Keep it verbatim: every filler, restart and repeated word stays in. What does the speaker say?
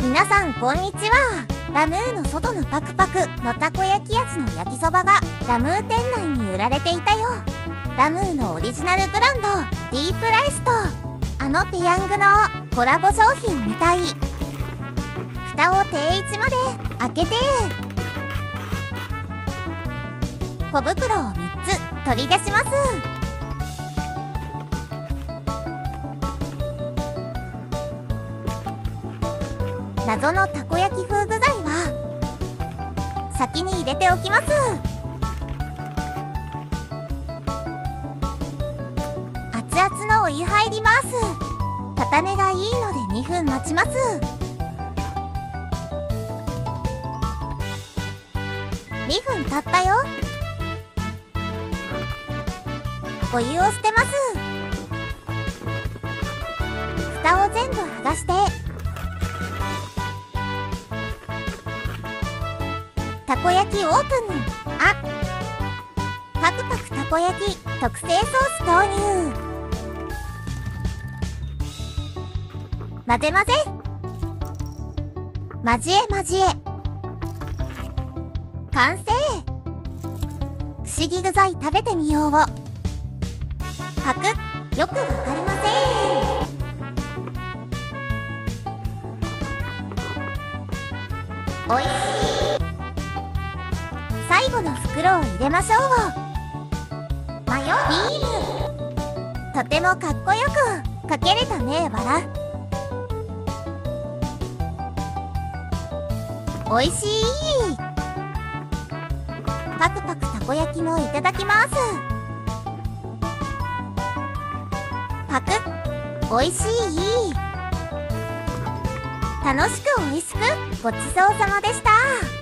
皆さんこんにちは。ラムーの外のパクパクのたこ焼き味の焼きそばがラムー店内に売られていたよ。ラムーのオリジナルブランドディープライスとあのペヤングのコラボ商品みたい。蓋を定位置まで開けて、小袋をみっつ取り出します。謎のたこ焼き風具材は先に入れておきます。熱々のお湯入ります。固めがいいのでにふん待ちます。にふん経ったよ。お湯を捨てます。蓋を全部剥がしてたこ焼きオープン。あパクパクたこ焼き特製ソース投入。混ぜ混ぜ交え交え完成。不思議具材食べてみよう。パクよくわかりません。おいしい。最後の袋を入れましょう。マヨビールとてもかっこよくかけれたねバラ。おいしい。パクパクたこ焼きもいただきます。パクおいしい。楽しくおいしくごちそうさまでした。